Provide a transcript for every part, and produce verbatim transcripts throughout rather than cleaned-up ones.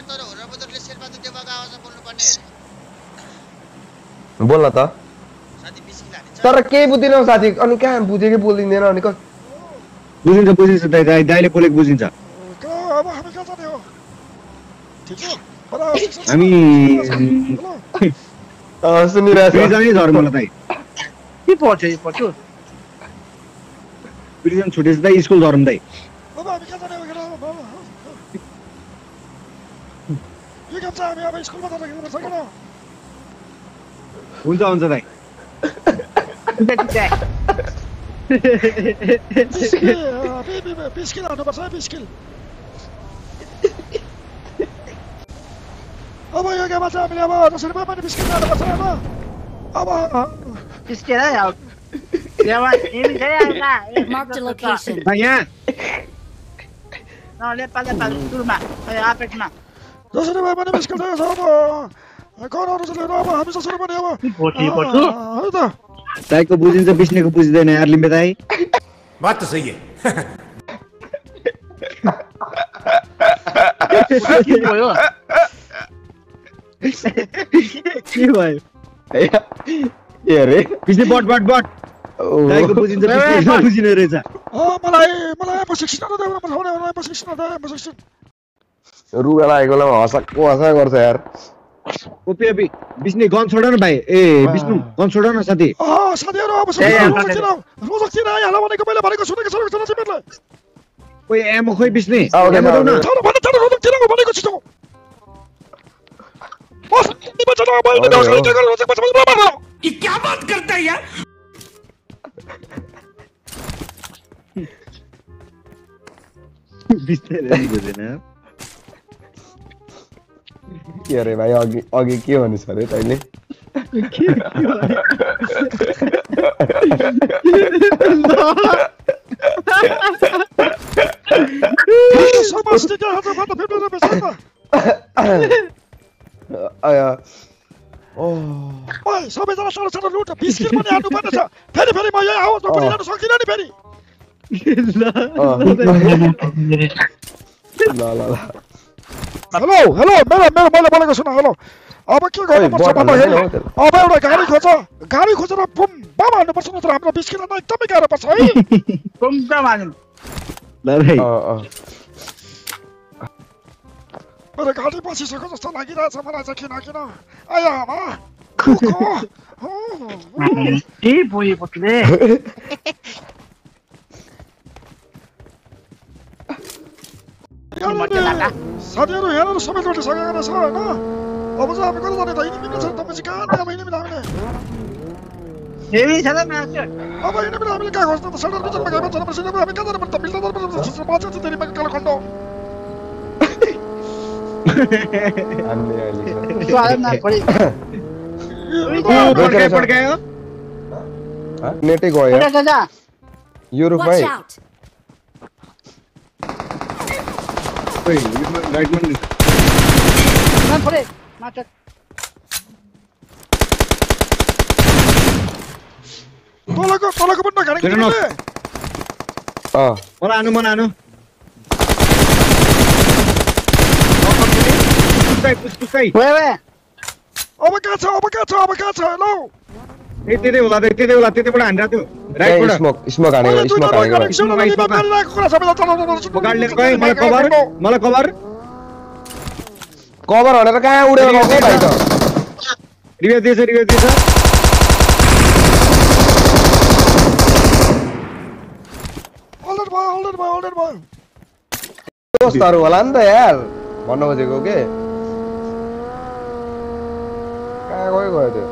बोल्न त तर केही बुझ्दिनौ साथी अनि कहाँ बुझेकै बोलिँदैन अनि कस बुझिन्छ बुझिन्छ दाइ दाइ दाइले बोलेको बुझिन्छ अब हामी कहाँ जाने हो ठीक छ हामी अ सुनिरहेछ जाने झर मलाई दाइ के पर्छ यो पर्छ प्रिजन छुटेछ दाइ स्कुल झरम दाइ अब हामी कहाँ जाने हो यो काम चाहिँ हामी अब स्कुलमा जाँदा पर्छ किन हुन्छ हुन्छ दाइ पिस्किल हान्नुपर्छ है पिस्किल अब यो गेममा चाहिँ हामीले अब जसरी भए पनि पिस्किल हान्नुपर्छ अब अब पिस्किल है अब यहाँ एमी छ यहाँ Mark the location. यहाँ न नेपाल नेपाल सुरुमा आपेटमा जसरी भए पनि पिस्किल चाहिँ छ अब कौनहरु चाहिँ लिएर अब हामी जसरी पनि अब पोटी पोटु है त दाइको बुझिन्छ बिस्नेको बुझ्दैन यार लिम्बे दाइ बात त सही है के भयो के भयो ए रे बिस्ने बट बट बट दाइको बुझिन्छ बिस्नेको बुझिने रहेछ अ मलाई मलाई एम सिक्सटिन र देऊ मलाई एम सिक्सटिन र एम सिक्सटिन रुगा लागेको बेलामा हँसाको हँसा गर्छ यार ओपी ओपी बिस्ने गन छोड न भाइ ए विष्णु गन छोड न साथी अ साथीहरु अब सुन्नु रोजकिन रोजकिन आइहाल भनेको मैले भनेको सुनेको छ छ तिमीहरुले ओइ एमो खोइ बिस्ने आउँदैन चलो भने चलो रोजकिन भनेको छु त बस तिमी बचाउ अब अहिले देऊ के गर्नु रोजक बचाउ मार्नु ये क्या बात करता है यार बिस्ने रे बुझेन के अरे भाइ अघि अघि के भनिस् अरे तैले समस्टिक हात हात फेर्नु र बेसन्त आया ओ ओइ सबैजना सानो सानो लुट पिस्किल पनि हान्नु पर्छ फेरि फेरि म यही आवाजमा पनि जान सकिन नि फेरि ल ल ल हेलो हेलो मेरो मेरो मैले बोलेको सुन हेलो अब के गर्नुपर्छ भन्दाखेरि अब एउटा गाडी खोज गाडी खोजेर बुम बम हान्नुपर्छ नत्र हाम्रो बिस्किन नै एकदमै गाह्रो पर्छ है बम बम हान्नु ल भाइ अ अ मेरो गाडी बसिसक्यो जस्तो लागिरहेछ मलाई चाहिँ किन किन आया आमा खुको के भयो पटले साथीहरु हेरेर सबै लुटिसकेको रहेछ होइन अब चाहिँ हामी कता जाने त यिनी मिल्छ त पछि कहाँ अब यिनी मिल्छ हामीले हेवी छ त म्याच अब यिनी मिल्छ हामीले कहाँ खोज्नु त सडक भित्रमा गएर बच्चा पछि हामी कहाँ जानु पर्छ मिल्छ त पर्छ बाचा चाहिँ तेरी मक्काले खण्डो हामीले अहिले स्वागत न पडे पड गयो नेटै गयो जा जा युरोप Watch भाइ out. ओइ राइट मन न पडे मात्र तलको तलको पनि गाडी किन्ने अ मलाई आनु मन आनु पुस्काइ पुस्काइ ओए ओए अब कहाँ छ अब कहाँ छ अब कहाँ छ हेलो ए त्यतै होला त्यतै होला त्यतैबाट हान्रा त्यो राइटबाट स्मोक स्मोक हानेको स्मोक हानेको गाडीले गए मलाई कभर मलाई कभर कभर हानेर कहाँ उडेर गयो भाइ त रिभ्यू दिएछ रिभ्यू दिएछ होल्डर भयो होल्डर भयो होल्डर भयो दोस्तहरु होला नि त यार भन्न खोजेको के कहाँ गयो गयो त्यो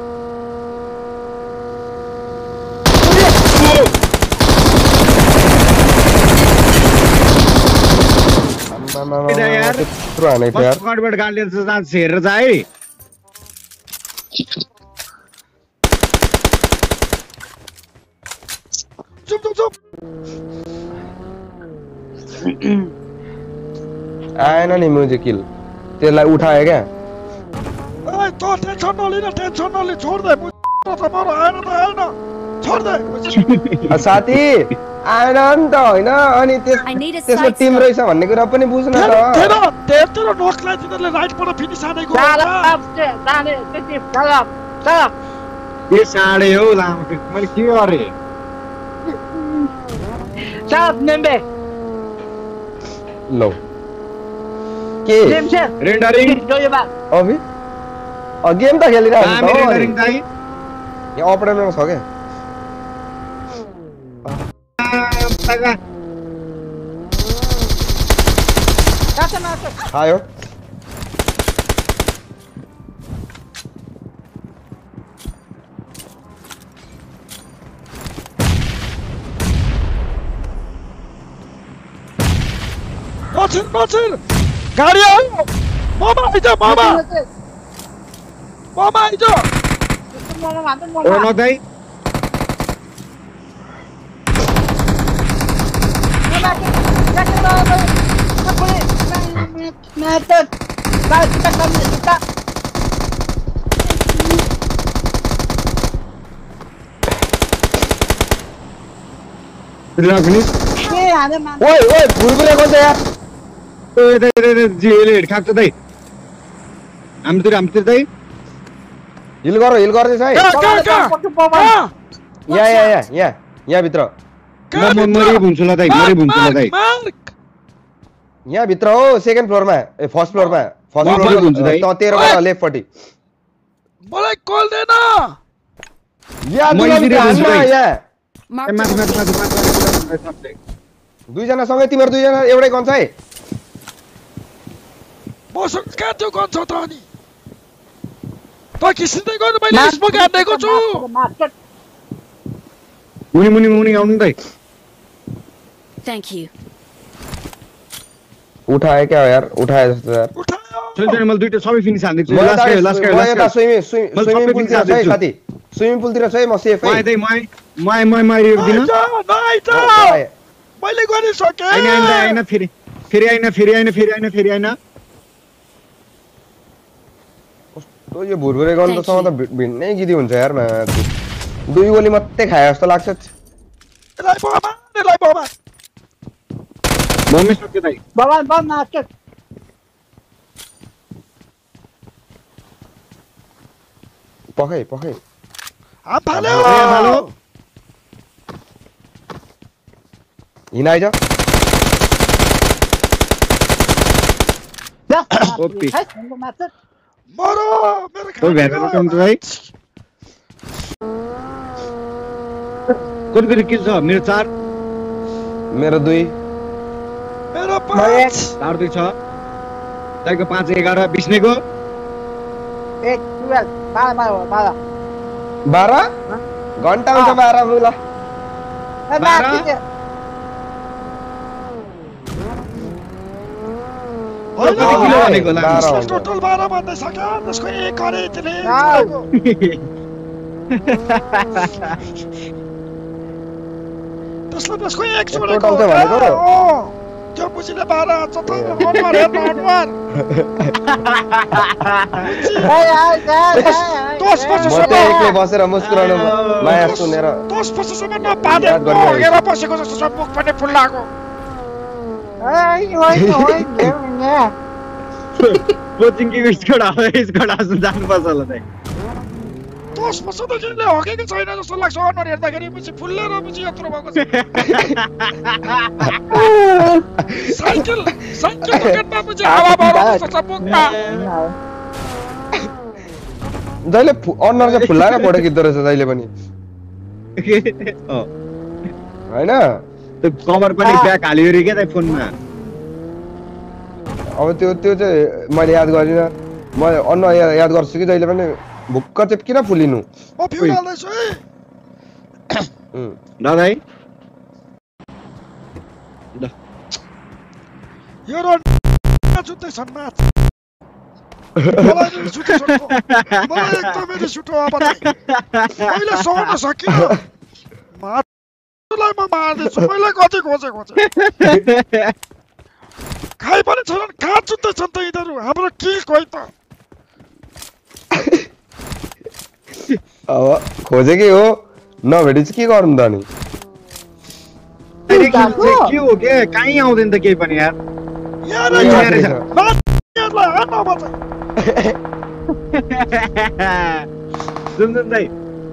यार त्यत्रो हानेको यार कार्डबाट गाडीले जान्छ हेरेर जा है चुप चुप चुप आएन नि म्युजिक किल त्यसलाई उठायो क्या ए त टेन्सन नलिन टेन्सन नलि छोड दे त मरो आएन त आएन छोड दे साथी आएन नि त होइन अनि त्यस त्यसको टिम रहेछ भन्ने कुरा पनि बुझ्न त तेरो तेरो नोकलाई तिनीहरूले राइटबाट फिनिस हानेको के साढे हो लामो मैले के गरे Stop, Nimbe. लो के रेन्डरिङ अभि अ गेम त खेलिरहेको छ रेन्डरिङ दाइ यहाँ अपरेटरमा छ के तागा आयो Watson, Watson! गाडी आयो! मामा आइज मामा! मामा आइज! ओ न दाइ ओइ ओइ भुरभुरे गर्छ यार ओइ दाइ दाइ जिले हेड खाक्छ दाइ हामीतिर हामीतिर दाइ हिल गर हिल गर्दैछ है का का का यहाँ यहाँ यहाँ यहाँ यहाँ भित्र म मरि भुन्छु ल दाइ मरि भुन्छु ल दाइ यहाँ भित्र हो सेकेन्ड फ्लोरमा ए फर्स्ट फ्लोरमा फर्स्ट फ्लोर भुन्छु दाइ त तेरोबाट लेफ्ट पट्टि मलाई कल देन यहाँ दुईजना यहाँ यहाँ माथि माथि माथि माथि दुई जना सँगै तिम्रो दुई जना एउटै गन्छ है मसँग कहाँ त्यो गन्छ त अनि त किसिँदै गर्नु मैले स्मोक हानेको छु मुनि मुनि मुनि आउनु दाइ थ्यांक यू उठाए क्या हो यार उठाए जस्तो यार उठायो चल चल मैले दुईटा सबै फिनिस हान्दिछु लास्ट गायो लास्ट गायो लास्ट गायो स्विमिङ स्विमिङ पुलतिर छ है साथी स्विमिङ पुलतिर छ है म सेफ है माइ दाइ माइ माइ माइ माइ रिभ दिन नाइ त मैले गरि सके आइन आइन आइन फेरि फेरि आइन फेरि आइन फेरि आइन फेरि आइन तो यो भुरभुरे गन्तसँग त भिन्नै गिदी हुन्छ यार म दुई गोली मात्रै खाए जस्तो लाग्छ एलाई बाबा एलाई बाबा मम्मी सक्यो दाइ बाबा बाबा मास्टर पखै पखै हम फाल्यो हेलो हिँडाइज ओपी मास्टर मरो मेरो कोही भेटेर कम त भाइ कति कति किल छ मेरो चार मेरो दुई मेरो पाँच चार दुई छ दाइको पाँच एघार बिस्नेको एक ट्वेल्भ बाह्र बाह्र बाह्र बाह्र घन्टा हुन्छ बाह्र मुला टोटल बाह्र भन्दै सक्यो त्यसको एक अरे त्यसले त्यसले त्यसको एक जोडेको त्यो बुझीले बाह्र हान्छ त अनुहार हेर्नु अनुहार दस वर्षसम्म एक्लै बसेर मुस्कुराउनु माया सुनेर दस वर्षसम्म नपाने हगेर बसेको जस्तो छ मुख पनि फुल्लाको कोचिङ कि स्कोड हाउ स्कोड हाउ जानुपर्छ होला दाइ दस वर्षदेखिले हगेको छैन जस्तो लाग्छ अनुहार हेर्दाखेरि पछि फुल्लेर पछि यत्रो भएको छ साइकल साइकल पकेटमा पछि हावा भरेको जस्तो छ मुखमा जहिले अनुहार चाहिँ फुल्लाएर फोटो खिच्दो रहेछ जहिले पनि होइन त्यो कभर पनि ब्याक हाल्यो रे के त फोनमा अब त्यो त्यो चाहिँ मैले याद गरिनँ म अनुहार याद गर्छु कि जहिले पनि भुक्क चाहिँ किन फुलिनु म फ्युल हाल्दैछु है दादा है यो रोड जुत्दै छन् माथ मलाई नि छुट्टो छुट्टो मलाई एकदमै नि छुट्टो अब मैले सहन सकिनँ माथलाई म मार्दैछु मैले कति खोजे खोजे खाइ पनि छैनन् कहाँ जुत्दै छन् त यिनीहरू हाम्रो किल खोइ त अब खोजेकै हो नभेटी चाहिँ के गर्नु त नि डाइरेक्सन चाहिँ के हो के कहीँ आउँदैन त केही पनि यार यहाँ यहाँ रहेछ रहेछ। नानीहरूलाई हान्न पर्छ जुन जुन दाइ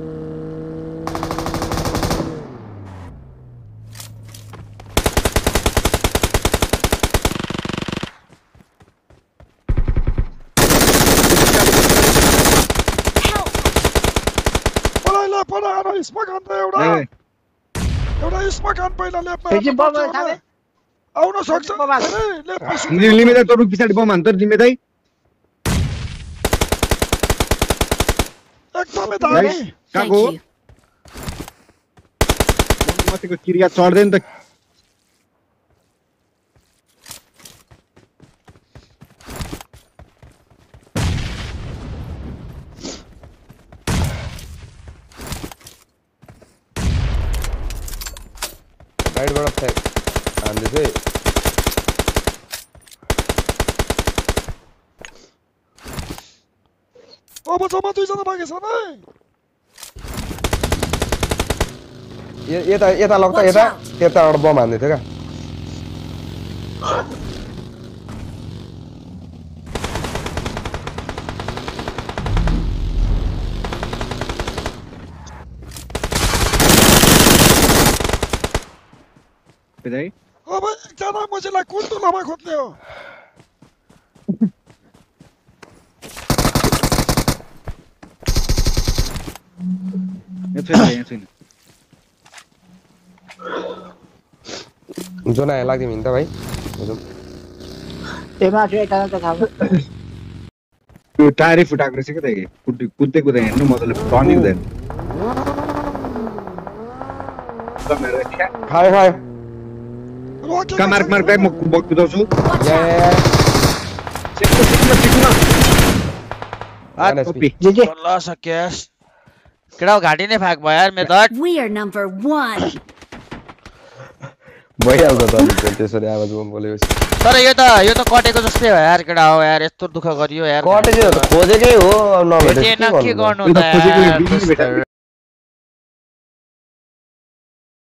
मलाई ल्याप आएर स्मोक हान्दा एउटा एउटा स्मोक हान पहिला ल्यापमा एकछिन बम थाले आउन सक्छ बम हान। अरे, ल्यापमा सुत्नु। लिमे दाइ तँ पछाडि बम हान्छ लिमे दाइ एकदमै दामी Thank कहाँको you. मतिको क्रिया चढ्दैन त राइटबाट फ्याक हान्दै चाहिँ अब जम्मा दुईजना बाँकी छन् है ए- यता यता लग्दा यता यताबाट बम हान्दै थियो क्या दाइ अब एकजना मुझेलाई कुन तुलामा खोज्ने हो यहाँ छैन यहाँ छैन जोन आयो लाग्थ्यो नि त भाइ त्यहाँ माथि एकजना त थाहा त्यो टायरै फुटाएको रहेछ क्या दाइ कुद्दै कुद्दै कुद्दै हेर्नु मजाले टर्नै हुँदैन खायो खायो रोकेको कहाँ मार्क मार्क दाइ म म कुदाउँछु या या या सिक्नु सिक्नु सिक्नु एनएसपी जे जे ल सक्यास केटा घाँटी नै फाक भयो यार method We are number one. भइहाल्छ त त्यसरी आवाजमा बोलेपछि तर यो त यो त कटेको जस्तै हो यार केटा हो यार यस्तो दुःख गरियो यार कटेको खोजेकै हो अब नभेटेको भेटेन के गर्नु यो त त खोजेको यार, बिग्रिनु भेटाएको।